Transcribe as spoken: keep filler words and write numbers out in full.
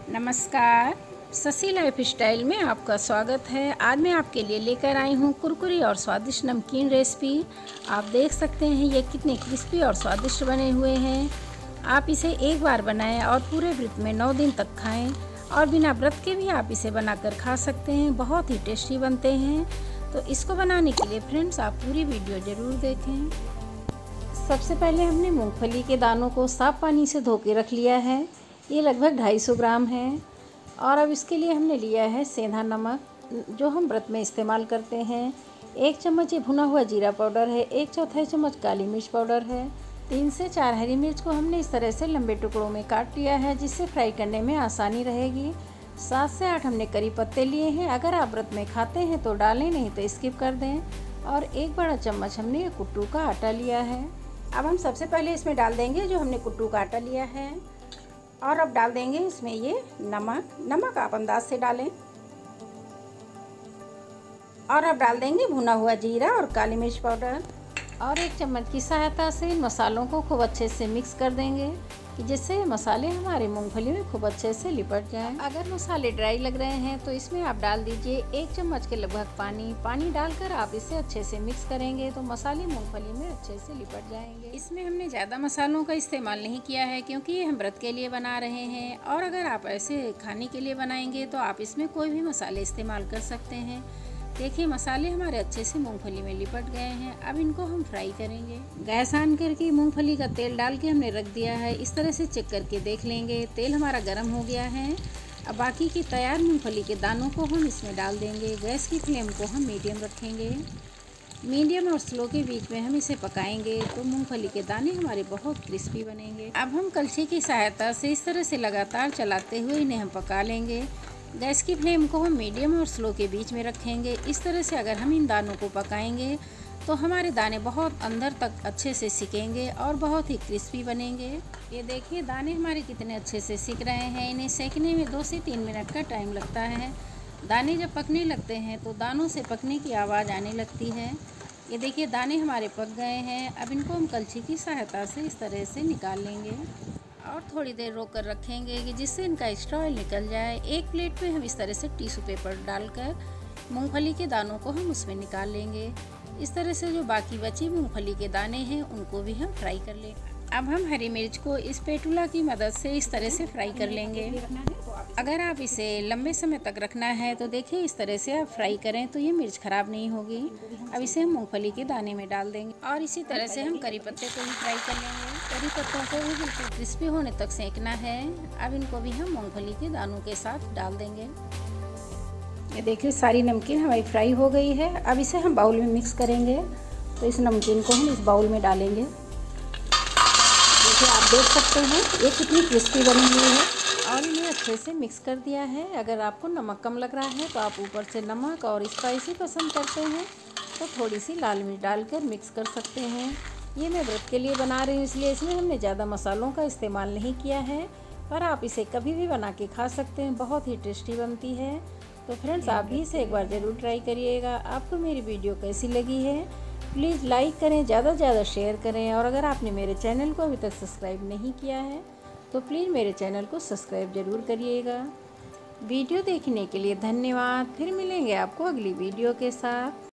नमस्कार, Shashi life style में आपका स्वागत है। आज मैं आपके लिए लेकर आई हूँ कुरकुरी और स्वादिष्ट नमकीन रेसिपी। आप देख सकते हैं ये कितने क्रिस्पी और स्वादिष्ट बने हुए हैं। आप इसे एक बार बनाएं और पूरे व्रत में नौ दिन तक खाएं और बिना व्रत के भी आप इसे बनाकर खा सकते हैं। बहुत ही टेस्टी बनते हैं। तो इसको बनाने के लिए फ्रेंड्स आप पूरी वीडियो ज़रूर देखें। सबसे पहले हमने मूंगफली के दानों को साफ़ पानी से धो के रख लिया है। ये लगभग दो सौ पचास ग्राम है। और अब इसके लिए हमने लिया है सेंधा नमक जो हम व्रत में इस्तेमाल करते हैं। एक चम्मच ये भुना हुआ जीरा पाउडर है। एक चौथाई चम्मच काली मिर्च पाउडर है। तीन से चार हरी मिर्च को हमने इस तरह से लंबे टुकड़ों में काट लिया है जिससे फ्राई करने में आसानी रहेगी। सात से आठ हमने करी पत्ते लिए हैं। अगर आप व्रत में खाते हैं तो डालें, नहीं तो स्किप कर दें। और एक बड़ा चम्मच हमने कुट्टू का आटा लिया है। अब हम सबसे पहले इसमें डाल देंगे जो हमने कुट्टू का आटा लिया है। और अब डाल देंगे इसमें ये नमक नमक आप अंदाज से डालें। और अब डाल देंगे भुना हुआ जीरा और काली मिर्च पाउडर। और एक चम्मच की सहायता से इन मसालों को खूब अच्छे से मिक्स कर देंगे कि जिससे ये मसाले हमारे मूंगफली में खूब अच्छे से लिपट जाएं। अगर मसाले ड्राई लग रहे हैं तो इसमें आप डाल दीजिए एक चम्मच के लगभग पानी। पानी डालकर आप इसे अच्छे से मिक्स करेंगे तो मसाले मूंगफली में अच्छे से लिपट जाएंगे। इसमें हमने ज़्यादा मसालों का इस्तेमाल नहीं किया है क्योंकि ये हम व्रत के लिए बना रहे हैं। और अगर आप ऐसे खाने के लिए बनाएंगे तो आप इसमें कोई भी मसाले इस्तेमाल कर सकते हैं। देखिए मसाले हमारे अच्छे से मूंगफली में लिपट गए हैं। अब इनको हम फ्राई करेंगे। गैस ऑन करके मूंगफली का तेल डाल के हमने रख दिया है। इस तरह से चेक करके देख लेंगे। तेल हमारा गर्म हो गया है। अब बाकी की तैयार मूंगफली के दानों को हम इसमें डाल देंगे। गैस की फ्लेम को हम मीडियम रखेंगे। मीडियम और स्लो के बीच में हम इसे पकाएंगे तो मूंगफली के दाने हमारे बहुत क्रिस्पी बनेंगे। अब हम कलछी की सहायता से इस तरह से लगातार चलाते हुए इन्हें हम पका लेंगे। गैस की फ्लेम को हम मीडियम और स्लो के बीच में रखेंगे। इस तरह से अगर हम इन दानों को पकाएंगे तो हमारे दाने बहुत अंदर तक अच्छे से सिकेंगे और बहुत ही क्रिस्पी बनेंगे। ये देखिए दाने हमारे कितने अच्छे से सिक रहे हैं। इन्हें सेकने में दो से तीन मिनट का टाइम लगता है। दाने जब पकने लगते हैं तो दानों से पकने की आवाज़ आने लगती है। ये देखिए दाने हमारे पक गए हैं। अब इनको हम कलछी की सहायता से इस तरह से निकाल लेंगे और थोड़ी देर रोक कर रखेंगे कि जिससे इनका एक्स्ट्रा ऑयल निकल जाए। एक प्लेट में हम इस तरह से टिश्यू पेपर डालकर मूंगफली के दानों को हम उसमें निकाल लेंगे। इस तरह से जो बाकी बची मूंगफली के दाने हैं उनको भी हम फ्राई कर लेंगे। अब हम हरी मिर्च को इस स्पैटुला की मदद से इस तरह से फ्राई कर लेंगे। अगर आप इसे लंबे समय तक रखना है तो देखिए इस तरह से आप फ्राई करें तो ये मिर्च ख़राब नहीं होगी। अब इसे हम मूंगफली के दाने में डाल देंगे और इसी तरह से हम करी पत्ते को भी फ्राई कर लेंगे। करी पत्तों को भी बिल्कुल क्रिस्पी होने तक सेकना है। अब इनको भी हम मूंगफली के दानों के साथ डाल देंगे। ये देखिए सारी नमकीन हमारी फ्राई हो गई है। अब इसे हम बाउल में मिक्स करेंगे। तो इस नमकीन को हम इस बाउल में डालेंगे। देखिए आप देख सकते हैं ये कितनी क्रिस्पी बनी हुई है। और इन्हें अच्छे से मिक्स कर दिया है। अगर आपको नमक कम लग रहा है तो आप ऊपर से नमक और स्पाइसी पसंद करते हैं तो थोड़ी सी लाल मिर्च डालकर मिक्स कर सकते हैं। ये मैं व्रत के लिए बना रही हूँ इसलिए इसमें हमने ज़्यादा मसालों का इस्तेमाल नहीं किया है। पर आप इसे कभी भी बना के खा सकते हैं। बहुत ही टेस्टी बनती है। तो फ्रेंड्स आप भी इसे एक बार ज़रूर ट्राई करिएगा। आपको मेरी वीडियो कैसी लगी है प्लीज़ लाइक करें, ज़्यादा से ज़्यादा शेयर करें। और अगर आपने मेरे चैनल को अभी तक सब्सक्राइब नहीं किया है तो प्लीज़ मेरे चैनल को सब्सक्राइब ज़रूर करिएगा। वीडियो देखने के लिए धन्यवाद। फिर मिलेंगे आपको अगली वीडियो के साथ।